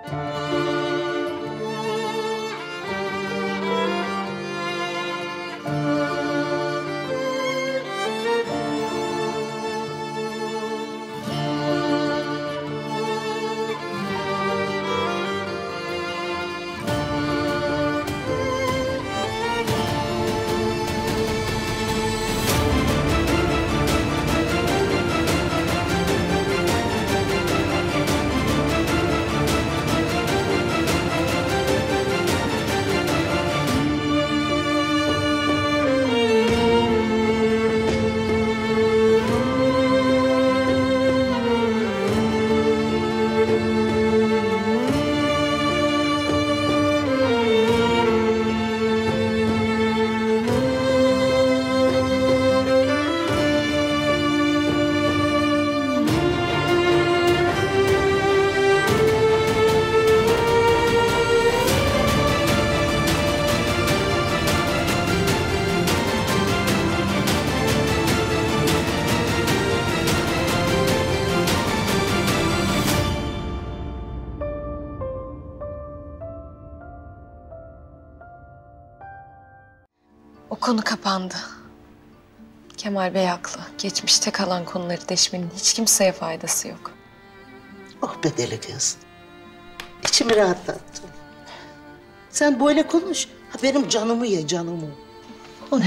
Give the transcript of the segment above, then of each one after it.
O konu kapandı. Kemal Bey haklı. Geçmişte kalan konuları deşmenin hiç kimseye faydası yok. Oh be deli kız. İçimi rahatlattı. Sen böyle konuş. Ha, benim canımı ye, canımı. Oh.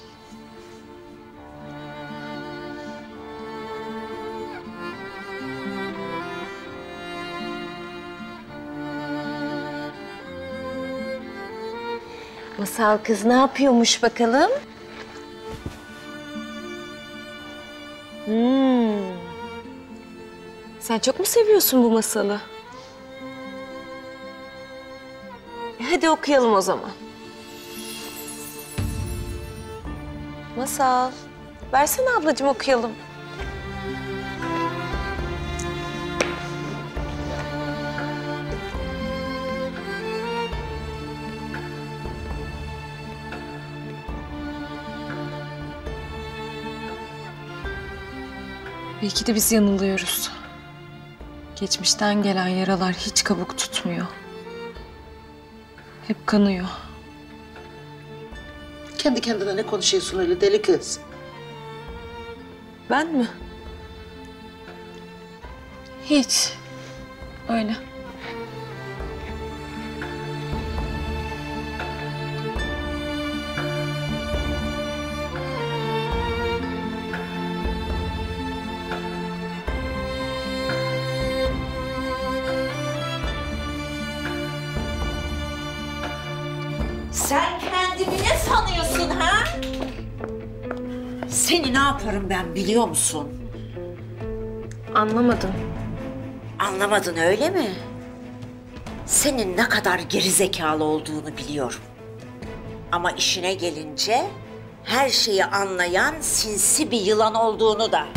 Masal kız ne yapıyormuş bakalım? Sen çok mu seviyorsun bu masalı? Hadi okuyalım o zaman. Masal, versene ablacığım okuyalım. Belki de biz yanılıyoruz. Geçmişten gelen yaralar hiç kabuk tutmuyor. Hep kanıyor. Kendi kendine ne konuşuyorsun öyle deli kız? Ben mi? Hiç. Öyle. Sen kendini ne sanıyorsun ha? Seni ne yaparım ben biliyor musun? Anlamadım. Anlamadın öyle mi? Senin ne kadar gerizekalı olduğunu biliyorum. Ama işine gelince her şeyi anlayan sinsi bir yılan olduğunu da.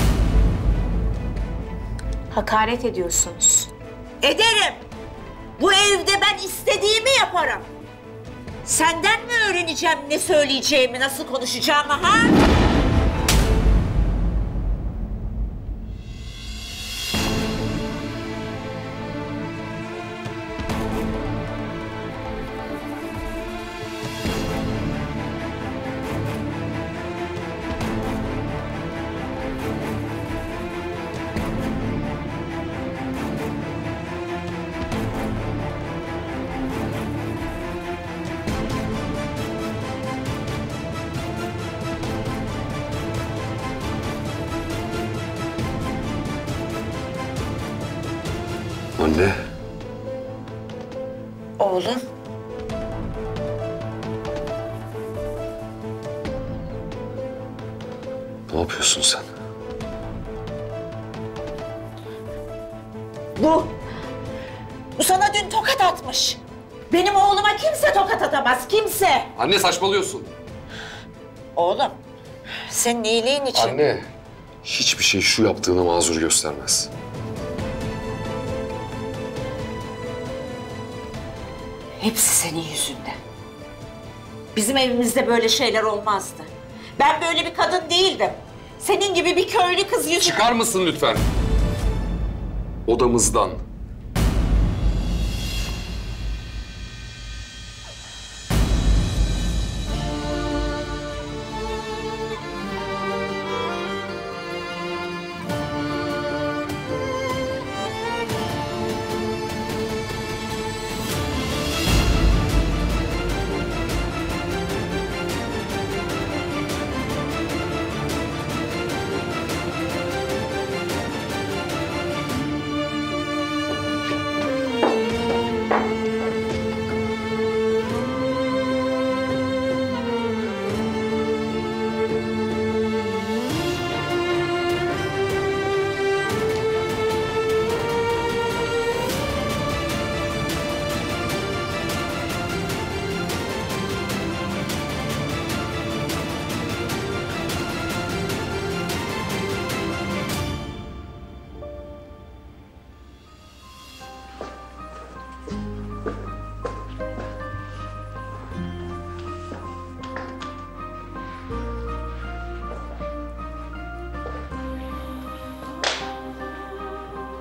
Hakaret ediyorsunuz. Ederim. Bu evde ben istediğimi yaparım. Senden mi öğreneceğim ne söyleyeceğimi, nasıl konuşacağımı ha? Anne. Oğlum. Ne yapıyorsun sen? Bu sana dün tokat atmış. Benim oğluma kimse tokat atamaz, kimse. Anne saçmalıyorsun. Oğlum, senin iyiliğin için. Anne. Hiçbir şey şu yaptığına mazur göstermez. Hepsi senin yüzünden. Bizim evimizde böyle şeyler olmazdı. Ben böyle bir kadın değildim. Senin gibi bir köylü kız yüzünden... Çıkar mısın lütfen? Odamızdan.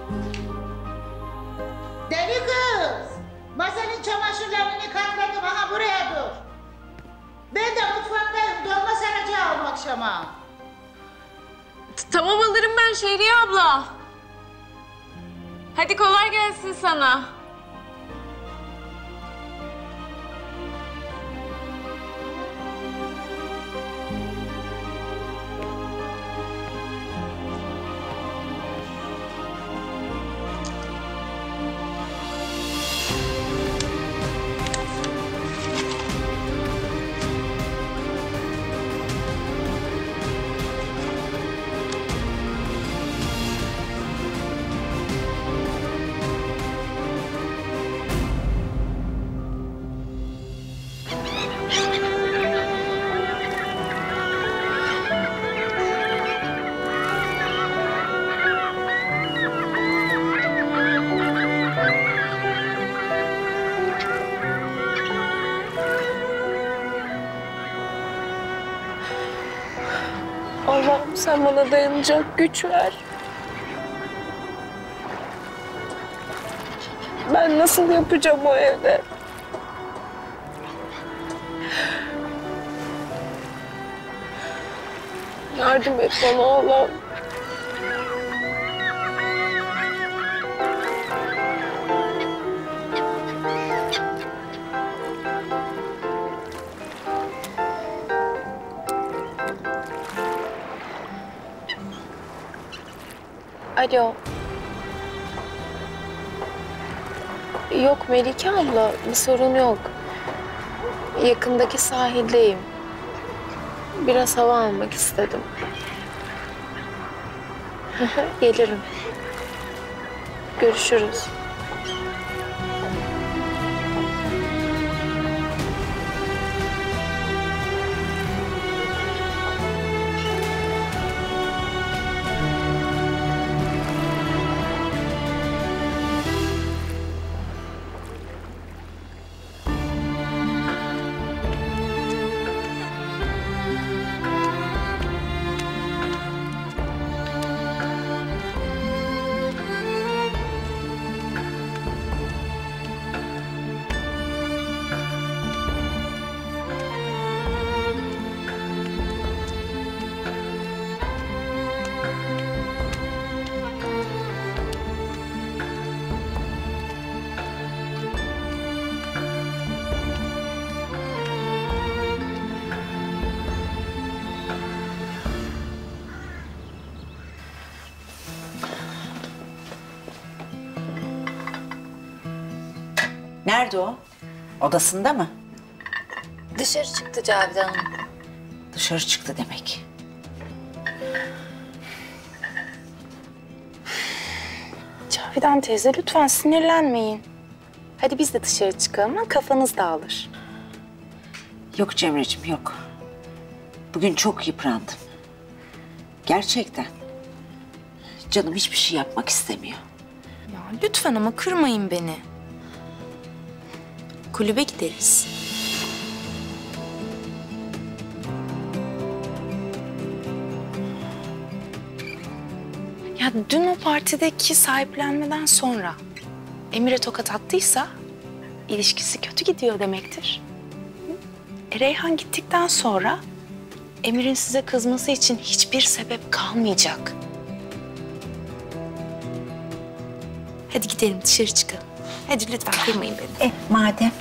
Deli kız! Masanın çamaşırlarını katladım, aha buraya dur. Ben de mutfaktayım, dolma saracağım akşama. Tamam alırım ben Şehriye abla. Hadi kolay gelsin sana. Allah'ım sen bana dayanacak güç ver. Ben nasıl yapacağım o evde? Yardım et bana Allah'ım. Alo. Yok Melike abla, bir sorun yok. Yakındaki sahildeyim. Biraz hava almak istedim. Gelirim. Görüşürüz. Nerede o? Odasında mı? Dışarı çıktı Cavidan Hanım. Dışarı çıktı demek. Cavidan teyze lütfen sinirlenmeyin. Hadi biz de dışarı çıkalım, kafanız dağılır. Yok Cemre'cim yok. Bugün çok yıprandım. Gerçekten. Canım hiçbir şey yapmak istemiyor. Ya lütfen ama kırmayın beni. Kulübe gideriz. Ya dün o partideki sahiplenmeden sonra Emir'e tokat attıysa ilişkisi kötü gidiyor demektir. Reyhan gittikten sonra Emir'in size kızması için hiçbir sebep kalmayacak. Hadi gidelim dışarı çıkalım. Hadi lütfen kırmayın beni. Madem.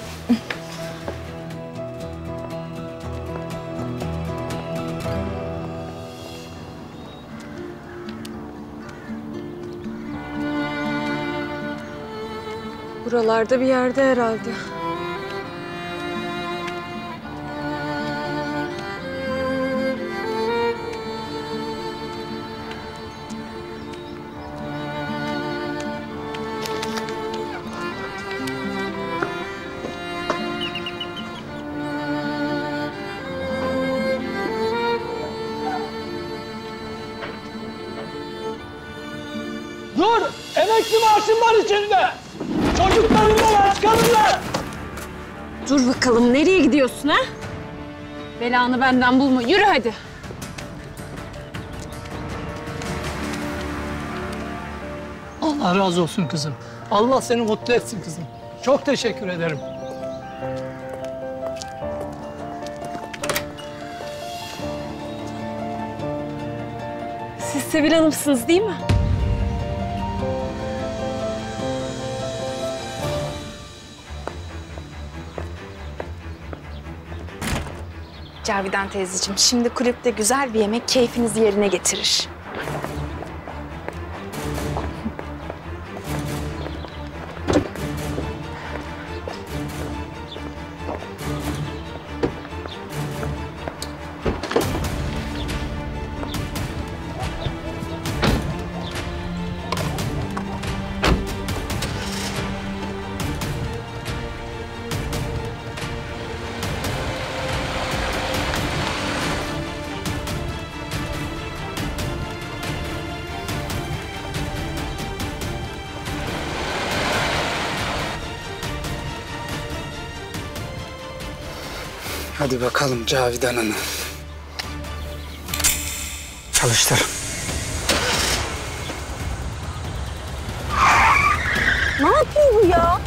Buralarda bir yerde herhalde. Dur! Emekli maaşım var içeride! Çocuklarım da var, çıkarırlar! Dur bakalım, nereye gidiyorsun ha? Belanı benden bulma, yürü hadi. Allah razı olsun kızım. Allah seni mutlu etsin kızım. Çok teşekkür ederim. Siz Sevil Hanım'sınız değil mi? Cavidan teyzeciğim, şimdi kulüpte güzel bir yemek keyfinizi yerine getirir. Hadi bakalım Cavidan Hanım. Çalıştır. Ne yapıyor bu ya?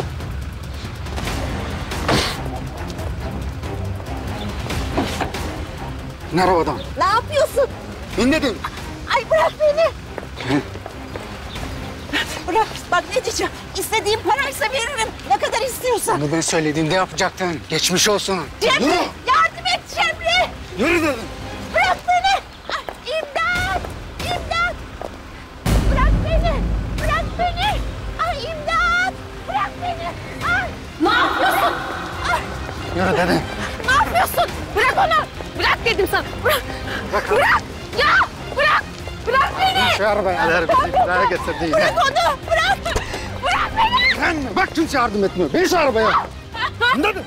İn arabadan. Ne yapıyorsun? İn dedim. Ay bırak beni. Bırak, bak ne diyeceğim. İstediğin paraysa veririm. Ne kadar istiyorsan. Bunu ben söylediğimde yapacaktın. Geçmiş olsun. Cemre, Yürü. yardım et Cemre. Yürü dedim. Bırak beni. Ay, İmdat, imdat. Bırak beni, bırak beni. Ay imdat, bırak beni. Ay. Ne yapıyorsun? Ay. Yürü dedim. Ne yapıyorsun? Bırak onu. Bırak dedim sana. Bırak. Bırak. Ya bırak. Bırak beni. Şu arabaya ver bizi. Buraya getirdi yine. Bırak onu. Bırak. Bırak beni. Sen bak kimse yardım etmiyor. Bin şu arabaya. İn dedim.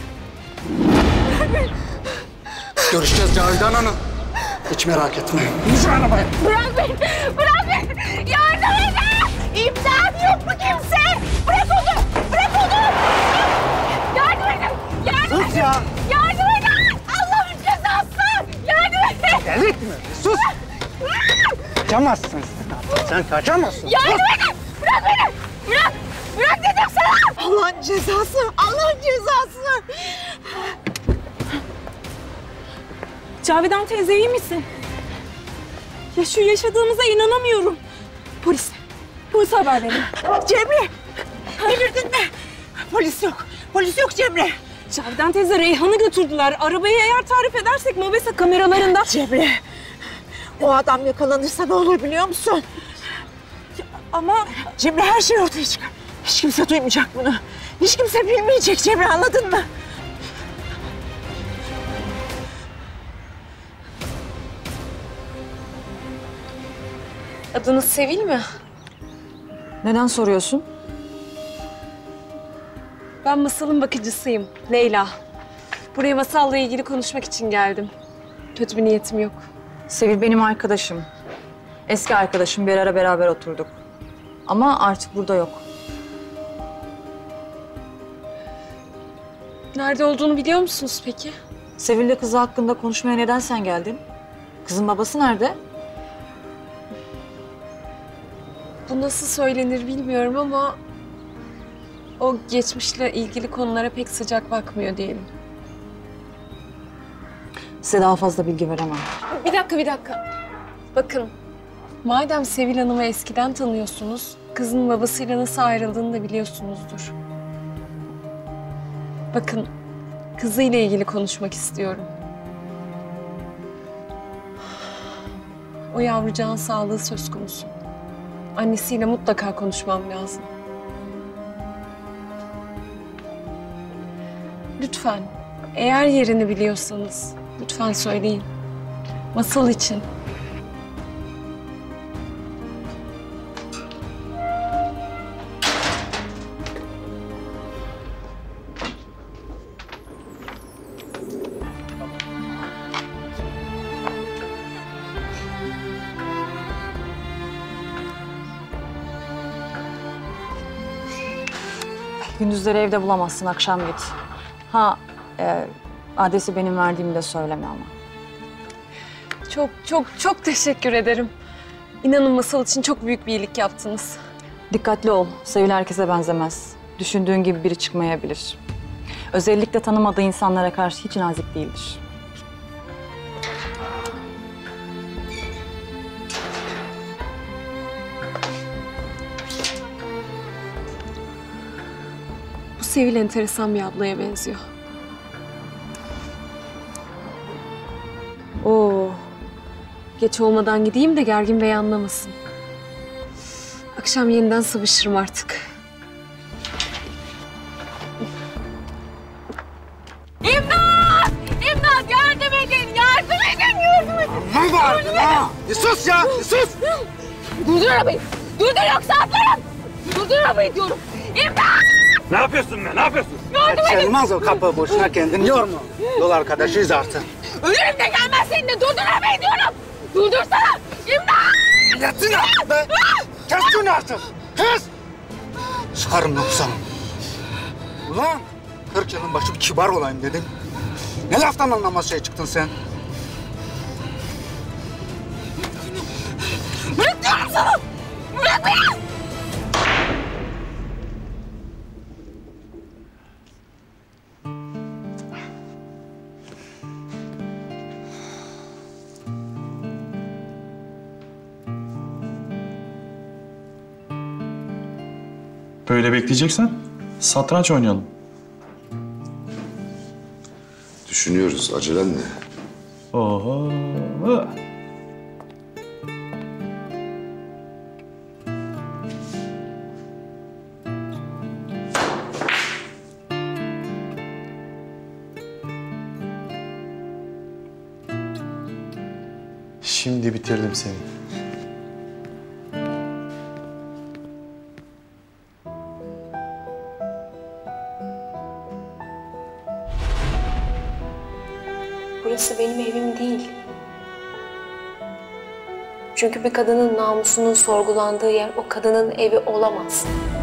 Görüşeceğiz Cavidan Hanım. Hiç merak etme. Bin şu arabaya. Bırak beni. Bırak beni. Yardım edin. İmdat yok mu kimse? Bırak onu. Bırak onu. Yardım edin. Yardım edin. Sus ya. Yardım edin. Allah'ın cezası. Yardım edin. Deli etme. Sus. Kaçamazsın sen. Sen kaçamazsın. Yardım edin. Bırak beni. Bırak. Bırak dedim sana. Allah'ın cezası. Allah'ın cezası. Cavidan teyze iyi misin? Ya şu yaşadığımıza inanamıyorum. Polis. Polise haber verin. Cemre. Delirdin mi? Polis yok. Polis yok Cemre. Cavidan teyze Reyhan'ı götürdüler. Arabayı eğer tarif edersek mobese kameralarında... Cemre. O adam yakalanırsa ne olur biliyor musun? Ama Cemre her şey ortaya çıkar. Hiç kimse duymayacak bunu. Hiç kimse bilmeyecek Cemre, anladın mı? Adınız Sevil mi? Neden soruyorsun? Ben Masal'ın bakıcısıyım. Leyla. Buraya Masal'la ilgili konuşmak için geldim. Kötü bir niyetim yok. Sevil benim arkadaşım. Eski arkadaşım, bir ara beraber oturduk. Ama artık burada yok. Nerede olduğunu biliyor musunuz peki? Sevil'le kızı hakkında konuşmaya neden sen geldin? Kızın babası nerede? Bu nasıl söylenir bilmiyorum ama... o geçmişle ilgili konulara pek sıcak bakmıyor diyelim. Size daha fazla bilgi veremem. Bir dakika. Bakın, madem Sevil Hanım'ı eskiden tanıyorsunuz, kızın babasıyla nasıl ayrıldığını da biliyorsunuzdur. Bakın, kızıyla ilgili konuşmak istiyorum. O yavrucağın sağlığı söz konusu. Annesiyle mutlaka konuşmam lazım. Lütfen, eğer yerini biliyorsanız lütfen söyleyin. Masal için. Gündüzleri evde bulamazsın, akşam git. Adresi benim verdiğimi de söyleme ama. Çok teşekkür ederim. İnanın Masal için çok büyük bir iyilik yaptınız. Dikkatli ol. Sevil herkese benzemez. Düşündüğün gibi biri çıkmayabilir. Özellikle tanımadığı insanlara karşı hiç nazik değildir. Bu Sevil enteresan bir ablaya benziyor. Oo. Geç olmadan gideyim de gergin bey anlamasın. Akşam yeniden sıvışırım artık. İmdat! İmdat! Yardım edin! Yardım edin! Yardım edin! Ne bağırdın ha? Bir sus ya! Bir sus! Durdur arabayı! Durdur yoksa atlarım! Durdur arabayı diyorum! İmdat! Ne yapıyorsun be? Ne yapıyorsun? Açılmaz o kapı, boşuna kendini yorma. Yol arkadaşıyız artık. Ölürüm de gelmez seninle! Durdur arabayı diyorum! Durdursana! İmdat! Yetin artık be! Kes şunu artık! Kes! Sıkarım yoksa. Ulan! 40 yılın başı bir kibar olayım dedim. Ne laftan anlamaz şey çıktın sen? Bırak diyorum sana! Bırak beni! Böyle bekleyeceksen satranç oynayalım. Düşünüyoruz. Acelen ne? Oho. Şimdi bitirdim seni. Burası benim evim değil. Çünkü bir kadının namusunun sorgulandığı yer o kadının evi olamaz.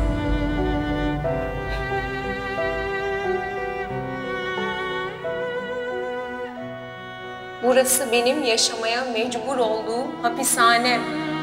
Burası benim yaşamaya mecbur olduğum hapishane.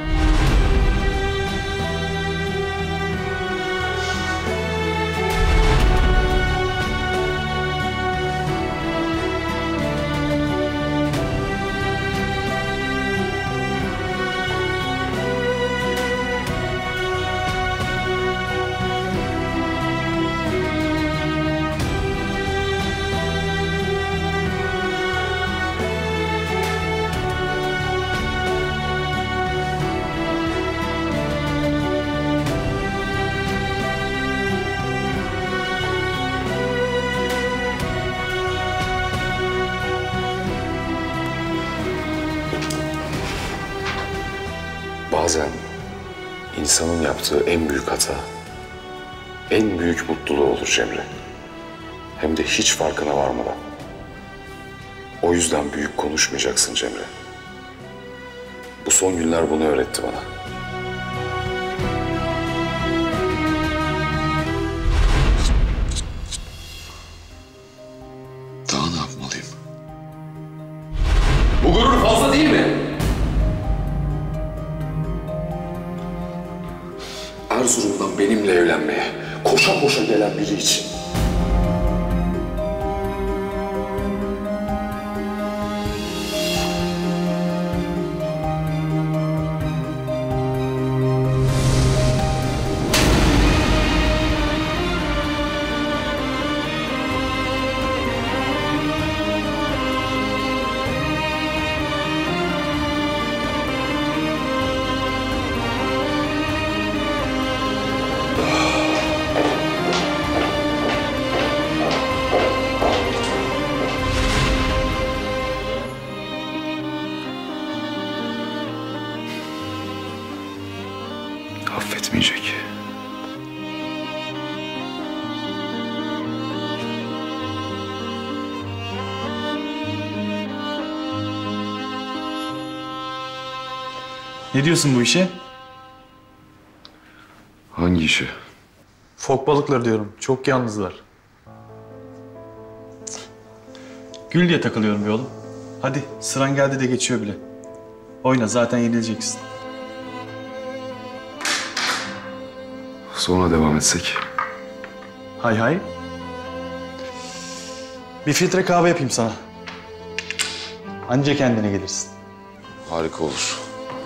Bazen insanın yaptığı en büyük hata, en büyük mutluluğu olur Cemre. Hem de hiç farkına varmadan. O yüzden büyük konuşmayacaksın Cemre. Bu son günler bunu öğretti bana. Daha ne yapmalıyım? Bu gurur fazla değil mi? Erzurum'dan benimle evlenmeye koşa koşa gelen biri için. Affetmeyecek. Ne diyorsun bu işe? Hangi işi? Fok balıkları diyorum. Çok yalnızlar. Gül diye takılıyorum bir oğlum. Hadi sıran geldi de geçiyor bile. Oyna zaten yenileceksin. Sonra devam etsek. Hay hay. Bir filtre kahve yapayım sana. Anca kendine gelirsin. Harika olur.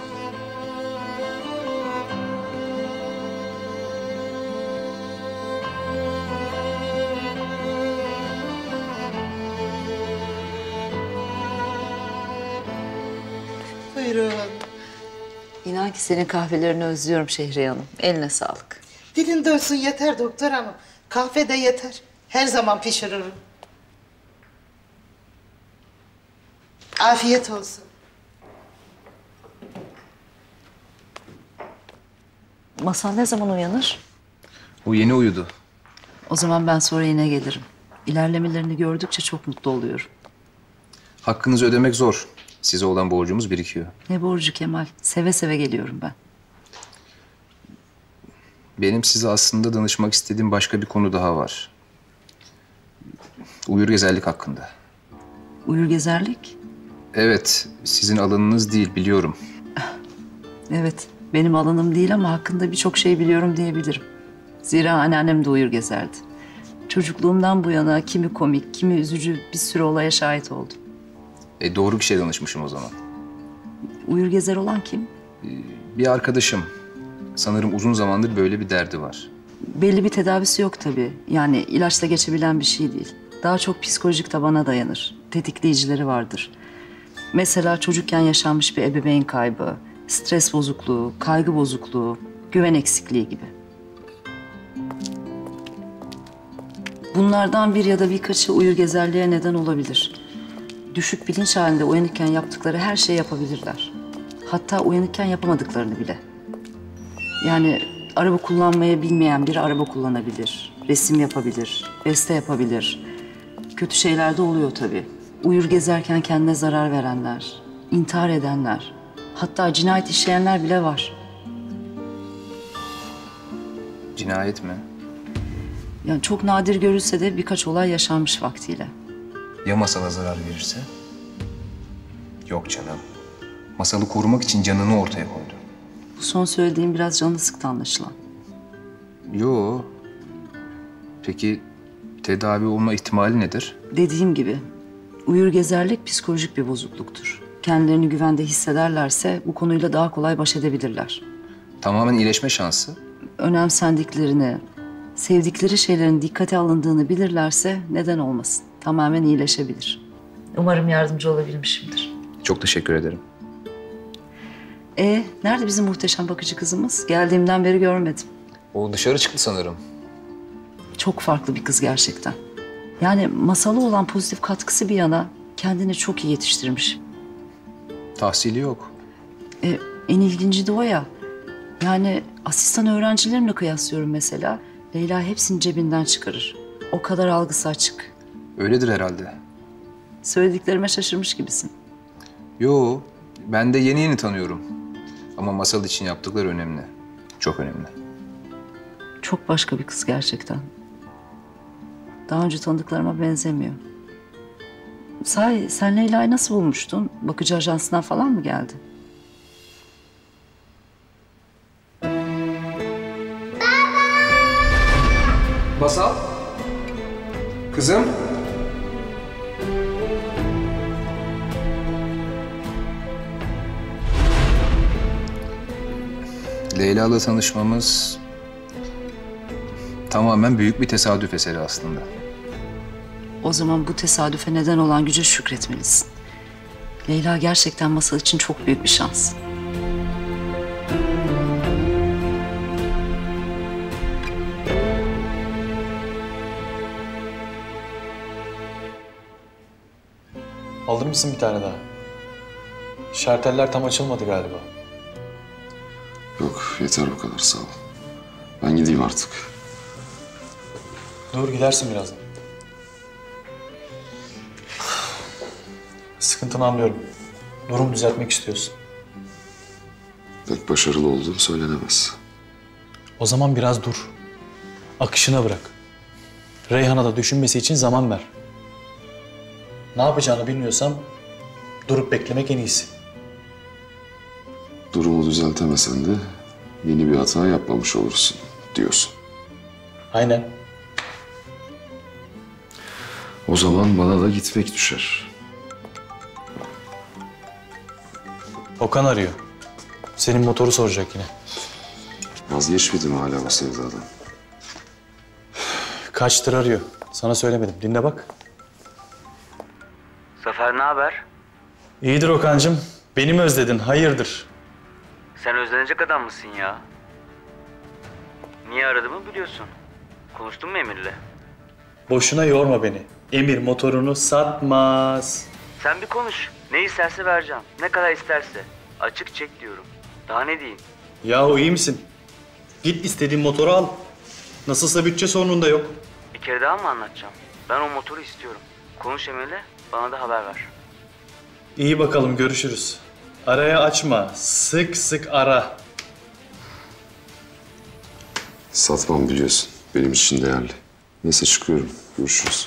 Buyurun. İnan ki senin kahvelerini özlüyorum Şehriye Hanım. Eline sağlık. Dilin dönsün yeter doktor hanım. Kahve de yeter. Her zaman pişiririm. Afiyet olsun. Masal ne zaman uyanır? O yeni uyudu. O zaman ben sonra yine gelirim. İlerlemelerini gördükçe çok mutlu oluyorum. Hakkınızı ödemek zor. Size olan borcumuz birikiyor. Ne borcu Kemal? Seve seve geliyorum ben. Benim size aslında danışmak istediğim başka bir konu daha var. Uyurgezerlik hakkında. Uyurgezerlik? Evet, sizin alanınız değil biliyorum. Evet, benim alanım değil ama hakkında birçok şey biliyorum diyebilirim. Zira anneannem de uyurgezerdi. Çocukluğumdan bu yana kimi komik, kimi üzücü bir sürü olaya şahit oldum. Doğru kişiye danışmışım o zaman. Uyurgezer olan kim? Bir arkadaşım. Sanırım uzun zamandır böyle bir derdi var. Belli bir tedavisi yok tabii. Yani ilaçla geçebilen bir şey değil. Daha çok psikolojik tabana dayanır. Tetikleyicileri vardır. Mesela çocukken yaşanmış bir ebeveyn kaybı, stres bozukluğu, kaygı bozukluğu, güven eksikliği gibi. Bunlardan bir ya da birkaçı uyurgezerliğe neden olabilir. Düşük bilinç halinde uyanıkken yaptıkları her şeyi yapabilirler. Hatta uyanıkken yapamadıklarını bile. Yani araba kullanmayı bilmeyen biri araba kullanabilir, resim yapabilir, beste yapabilir. Kötü şeyler de oluyor tabii. Uyur gezerken kendine zarar verenler, intihar edenler, hatta cinayet işleyenler bile var. Cinayet mi? Yani çok nadir görülse de birkaç olay yaşanmış vaktiyle. Ya Masal'a zarar verirse? Yok canım. Masal'ı korumak için canını ortaya koydu. Bu son söylediğim biraz canını sıktı anlaşılan. Yo. Peki tedavi olma ihtimali nedir? Dediğim gibi uyurgezerlik psikolojik bir bozukluktur. Kendilerini güvende hissederlerse bu konuyla daha kolay baş edebilirler. Tamamen iyileşme şansı. Önemsendiklerini, sevdikleri şeylerin dikkate alındığını bilirlerse neden olmasın? Tamamen iyileşebilir. Umarım yardımcı olabilmişimdir. Çok teşekkür ederim. Nerede bizim muhteşem bakıcı kızımız? Geldiğimden beri görmedim. O dışarı çıktı sanırım. Çok farklı bir kız gerçekten. Yani Masal'a olan pozitif katkısı bir yana kendini çok iyi yetiştirmiş. Tahsili yok. En ilginci de o ya. Yani asistan öğrencilerimle kıyaslıyorum mesela. Leyla hepsini cebinden çıkarır. O kadar algısı açık. Öyledir herhalde. Söylediklerime şaşırmış gibisin. Yo, ben de yeni yeni tanıyorum. Ama Masal için yaptıkları önemli. Çok önemli. Çok başka bir kız gerçekten. Daha önce tanıdıklarıma benzemiyor. Sahi sen Leyla'yı nasıl bulmuştun? Bakıcı ajansından falan mı geldi? Masal? Kızım? Leyla'la tanışmamız tamamen büyük bir tesadüf eseri aslında. O zaman bu tesadüfe neden olan güce şükretmelisin. Leyla gerçekten Masal için çok büyük bir şans. Alır mısın bir tane daha? Şarteller tam açılmadı galiba. Yok, yeter bu kadar, sağ ol. Ben gideyim artık. Dur, gidersin birazdan. Sıkıntını anlıyorum. Durum düzeltmek istiyorsun. Pek başarılı olduğum söylenemez. O zaman biraz dur. Akışına bırak. Reyhan'a da düşünmesi için zaman ver. Ne yapacağını bilmiyorsam durup beklemek en iyisi. Durumu düzeltemesen de yeni bir hata yapmamış olursun. diyorsun. Aynen. O zaman bana da gitmek düşer. Okan arıyor. Senin motoru soracak yine. Vazgeçmedim hala o sevdadan. Kaçtır arıyor. Sana söylemedim. Dinle bak. Zafer ne haber? İyidir Okan'cığım. Beni mi özledin? Hayırdır? Sen özlenecek adam mısın ya? Niye aradığımı biliyorsun. Konuştun mu Emir'le? Boşuna yorma beni. Emir motorunu satmaz. Sen bir konuş. Ne isterse vereceğim. Ne kadar isterse. Açık çek diyorum. Daha ne diyeyim? Yahu iyi misin? Git istediğin motoru al. Nasılsa bütçe sorunun da yok. Bir kere daha mı anlatacağım? Ben o motoru istiyorum. Konuş Emir'le, bana da haber ver. İyi bakalım, görüşürüz. Araya açma. Sık sık ara. Satmam biliyorsun. Benim için değerli. Neyse çıkıyorum. Görüşürüz.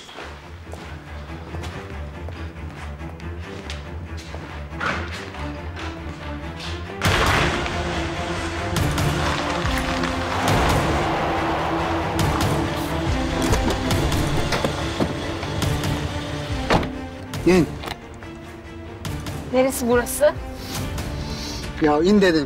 İn. Neresi burası? Ya in dedim.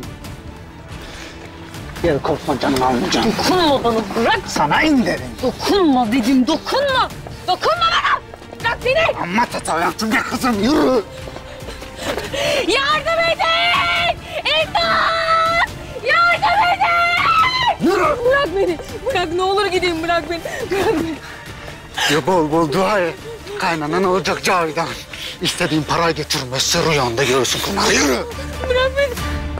Gel korkma canını almayacağım. Dokunma bana, bırak! Sana in dedim. Dokunma dedim, dokunma! Dokunma bana! Bırak beni! Amma tatavyansın be kızım, yürü! Yardım edin! İmdat! Yardım edin! Yürü! Bırak beni! Bırak, ne olur gideyim, bırak beni! Bırak beni! Ya bol bol dua et. Kaynanan olacak Cavidan. İstediğin parayı getirmezse rüyanda görürsün Pınar, yürü! Bırak beni!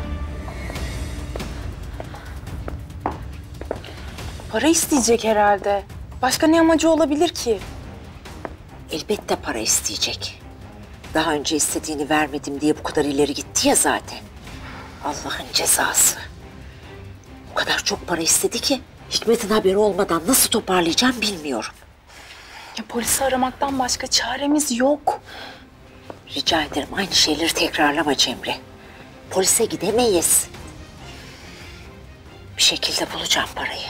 Para isteyecek herhalde. Başka ne amacı olabilir ki? Elbette para isteyecek. Daha önce istediğini vermedim diye bu kadar ileri gitti ya zaten. Allah'ın cezası. O kadar çok para istedi ki Hikmet'in haberi olmadan nasıl toparlayacağım bilmiyorum. Ya polisi aramaktan başka çaremiz yok. Rica ederim aynı şeyleri tekrarlama Cemre. Polise gidemeyiz. Bir şekilde bulacağım parayı.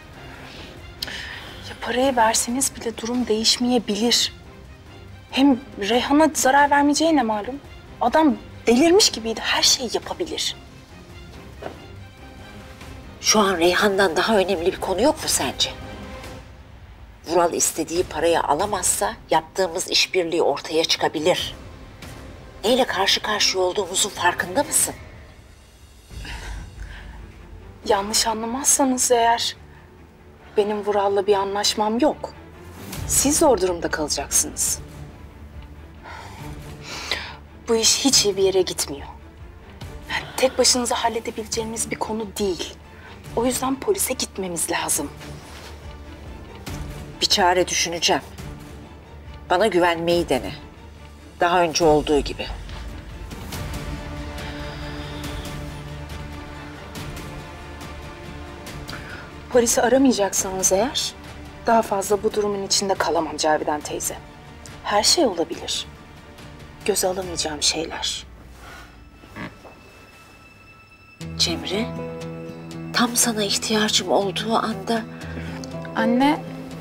Ya parayı verseniz bile durum değişmeyebilir. Hem Reyhan'a zarar vermeyeceğine malum. Adam delirmiş gibiydi, her şeyi yapabilir. Şu an Reyhan'dan daha önemli bir konu yok mu sence? Vural istediği parayı alamazsa yaptığımız işbirliği ortaya çıkabilir. Neyle karşı karşıya olduğumuzun farkında mısın? Yanlış anlamazsanız eğer, benim Vural'la bir anlaşmam yok. Siz zor durumda kalacaksınız. Bu iş hiç iyi bir yere gitmiyor. Yani tek başınıza halledebileceğimiz bir konu değil. O yüzden polise gitmemiz lazım. Bir çare düşüneceğim. Bana güvenmeyi dene. Daha önce olduğu gibi. Polisi aramayacaksanız eğer, daha fazla bu durumun içinde kalamam Cavidan teyze. Her şey olabilir. Göze alamayacağım şeyler. Cemre, tam sana ihtiyacım olduğu anda... Anne,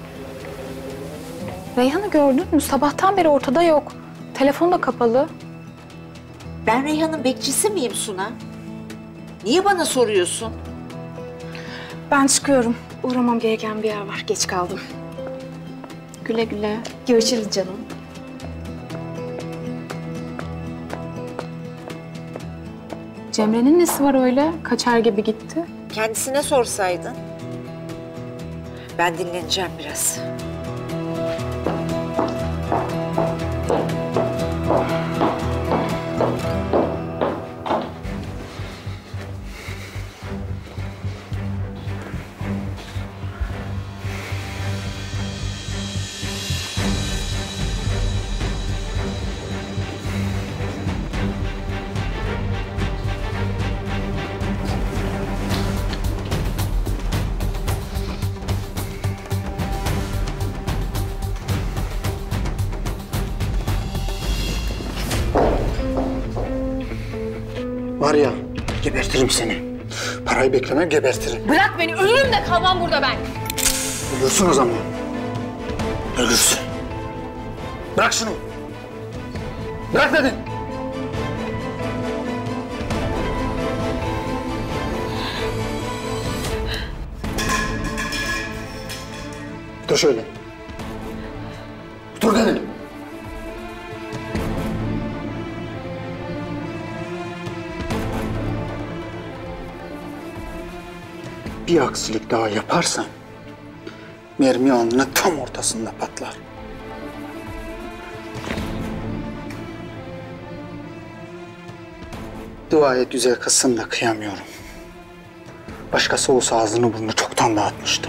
Reyhan'ı gördün mü? Sabahtan beri ortada yok. Telefon da kapalı. Ben Reyhan'ın bekçisi miyim Suna? Niye bana soruyorsun? Ben çıkıyorum. Uğramam gereken bir yer var. Geç kaldım. Güle güle. Görüşürüz canım. Cemre'nin nesi var öyle? Kaçar gibi gitti. Kendisine sorsaydın. Ben dinleneceğim biraz. Var ya, gebertirim seni. Parayı bekleme gebertirim. Bırak beni, ölürüm de kalmam burada ben. Ölürsün o zaman. Ölürsün. Bırak şunu. Bırak dedim. Dur şöyle. Dur dedim. Bir aksilik daha yaparsan mermi alnının tam ortasında patlar. Dua et güzel kızsın da kıyamıyorum. Başkası olsa ağzını burnunu çoktan dağıtmıştım.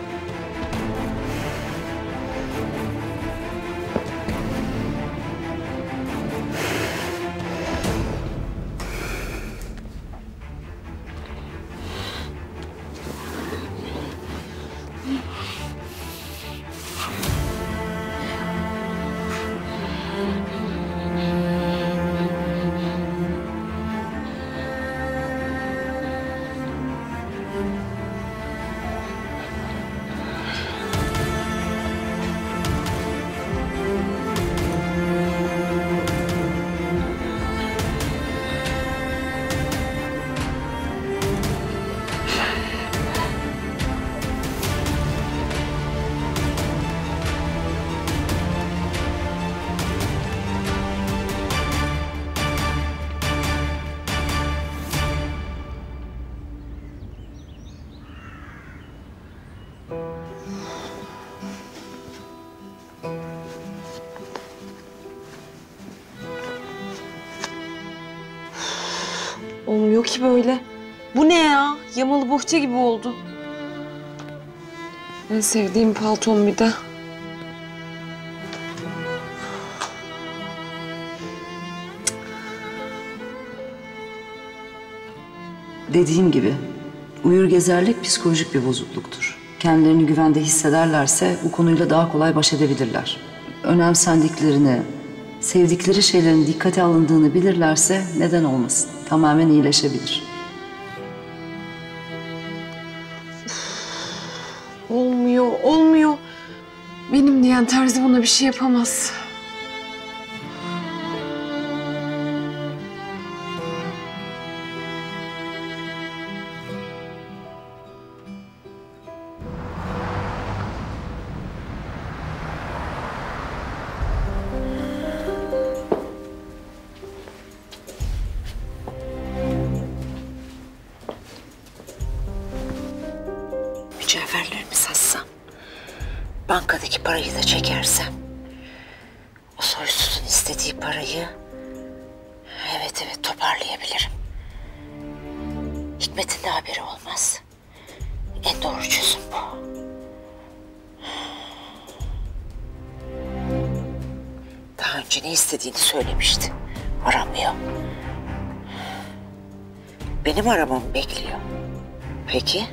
Olmuyor ki böyle. Bu ne ya? Yamalı bohça gibi oldu. En sevdiğim paltom bir de. Dediğim gibi uyur gezerlik psikolojik bir bozukluktur. Kendilerini güvende hissederlerse bu konuyla daha kolay baş edebilirler. Önemsendiklerini, sevdikleri şeylerin dikkate alındığını bilirlerse neden olmasın? Tamamen iyileşebilir. Olmuyor, olmuyor. Benim diyen terzi buna bir şey yapamaz. Mücevherlerimi satsam, bankadaki parayı da çekersem, o soysuzun istediği parayı evet toparlayabilirim. Hikmet'in de haberi olmaz. En doğru çözüm bu. Daha önce ne istediğini söylemişti. Aramıyor. Benim aramamı bekliyor. Peki?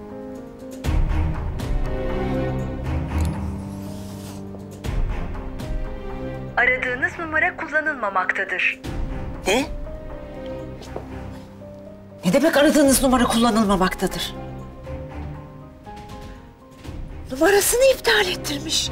Aradığınız numara kullanılmamaktadır. Ne? Ne demek aradığınız numara kullanılmamaktadır? Numarasını iptal ettirmiş.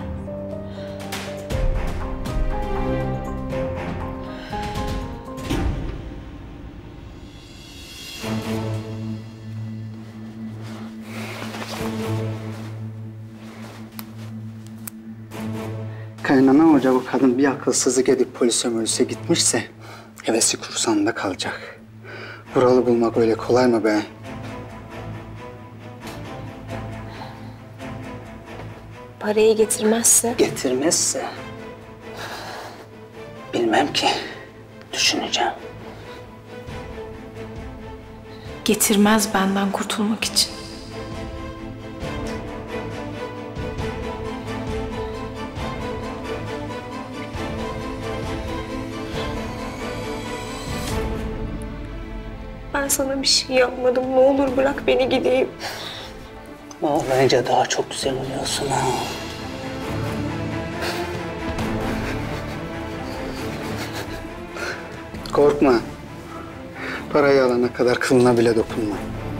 Kaynana hoca bu kadın bir akılsızlık edip polise mölise gitmişse hevesi kursağında kalacak. Vural'ı bulmak öyle kolay mı be? Parayı getirmezse? Getirmezse? Bilmem ki. Düşüneceğim. Getirmez benden kurtulmak için. Ben sana bir şey yapmadım. Ne olur bırak beni gideyim. Ağlayınca daha çok güzel oluyorsun ha. Korkma. Parayı alana kadar kılına bile dokunma.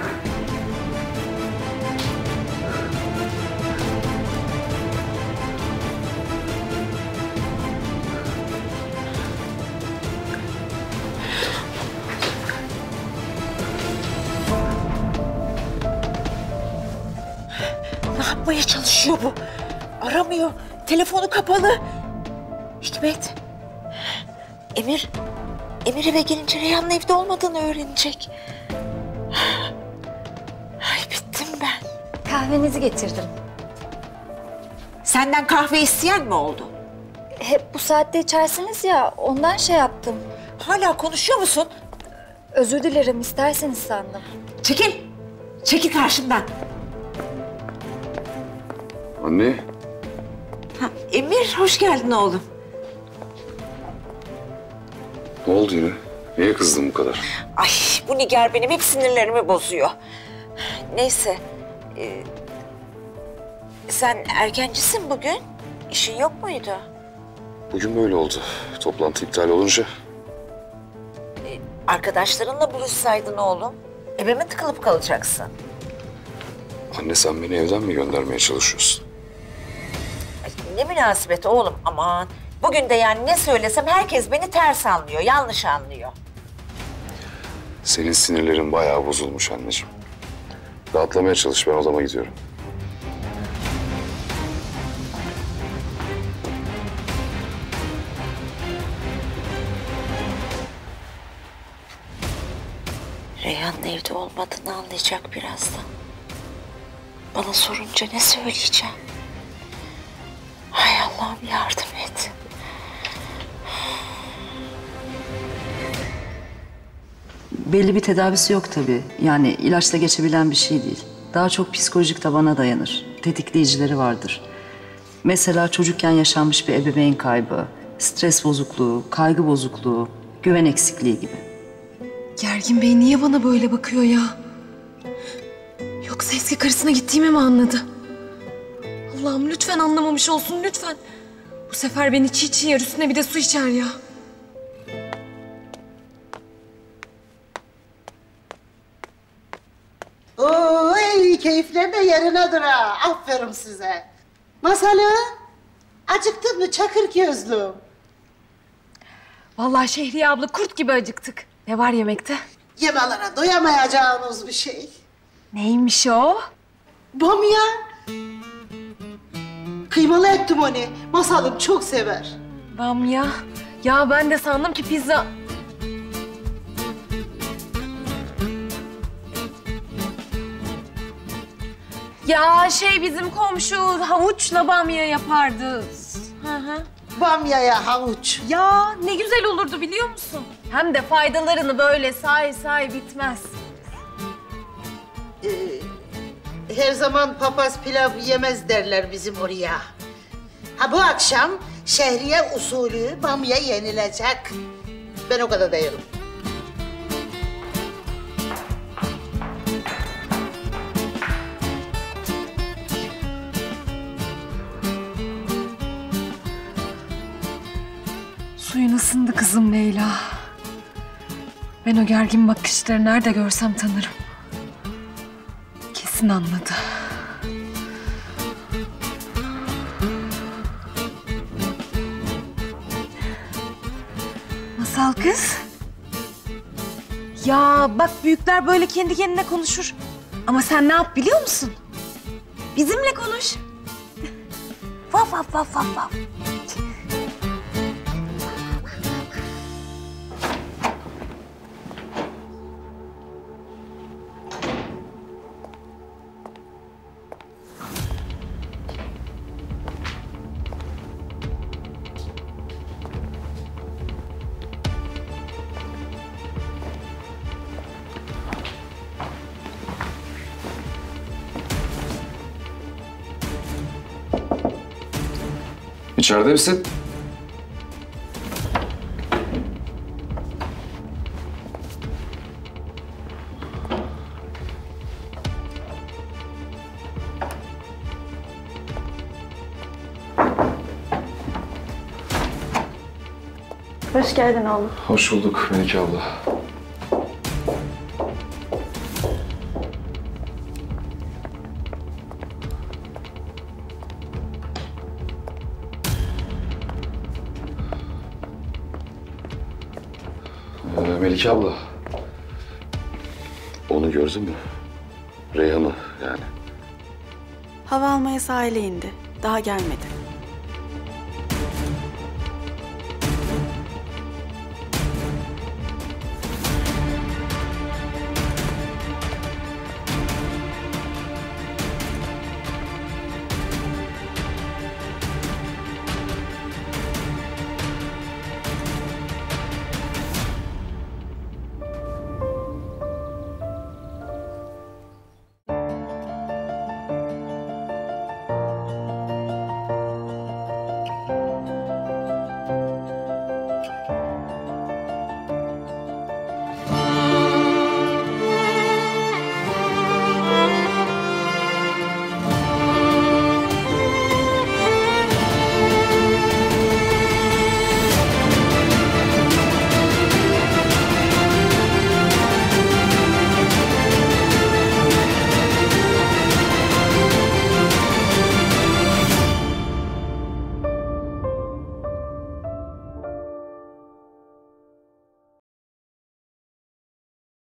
Ne yapmaya çalışıyor bu? Aramıyor. Telefonu kapalı. Hikmet. Emir eve gelince Reyhan'ın evde olmadığını öğrenecek. Ay bittim ben. Kahvenizi getirdim. Senden kahve isteyen mi oldu? Hep bu saatte içersiniz ya, ondan şey yaptım. Hala konuşuyor musun? Özür dilerim, isterseniz sandım. Çekil. Çekil karşımdan. Anne. Ha, Emir, hoş geldin oğlum. Ne oldu yine? Niye kızdın bu kadar? Ay, bu Nigar benim hep sinirlerimi bozuyor. Neyse. Sen erkencisin bugün. İşin yok muydu? Bugün böyle oldu. Toplantı iptal olunca. Arkadaşlarınla buluşsaydın oğlum. Eve mi tıkılıp kalacaksın? Anne sen beni evden mi göndermeye çalışıyorsun? Ay, ne münasebet oğlum, aman. Bugün de yani ne söylesem herkes beni ters anlıyor, yanlış anlıyor. Senin sinirlerin bayağı bozulmuş anneciğim. Rahatlamaya çalış, ben odama gidiyorum. Reyhan'ın evde olmadığını anlayacak birazdan. Bana sorunca ne söyleyeceğim? Hay Allah'ım yardım et. Belli bir tedavisi yok tabii. Yani ilaçla geçebilen bir şey değil. Daha çok psikolojik tabana dayanır. Tetikleyicileri vardır. Mesela çocukken yaşanmış bir ebeveyn kaybı, stres bozukluğu, kaygı bozukluğu, güven eksikliği gibi. Gergin Bey niye bana böyle bakıyor ya? Yoksa eski karısına gittiğimi mi anladı? Allah'ım lütfen anlamamış olsun, lütfen. Bu sefer beni çiğ çiğ yer, üstüne bir de su içer ya. Oy, keyifler de yerine ha. Aferin size. Masalı, acıktın mı çakır gözlüm? Vallahi Şehriye abla kurt gibi acıktık. Ne var yemekte? Yemelere doyamayacağınız bir şey. Neymiş o? Bamya. Kıymalı ettim onu. Masalım çok sever. Bamya. Ya ben de sandım ki pizza... Ya bizim komşu havuçla bamya yapardı. Hı hı. Bamyaya havuç. Ya ne güzel olurdu biliyor musun? Hem de faydalarını böyle say bitmez. Her zaman papaz pilav yemez derler bizim oraya. Ha bu akşam şehriye usulü bamya yenilecek. Ben o kadar değilim. Suyun ısındı kızım Leyla. Ben o gergin bakışları nerede görsem tanırım. Kesin anladı. Masal kız. Ya bak büyükler böyle kendi kendine konuşur. Ama sen ne yap biliyor musun? Bizimle konuş. Vaf vaf vaf vaf vaf. İçeride misin? Hoş geldin oğlum. Hoş bulduk Melike abla. Melike abla. Onu gördün mü? Reyhan'ı yani. Hava almaya sahile indi. Daha gelmedi.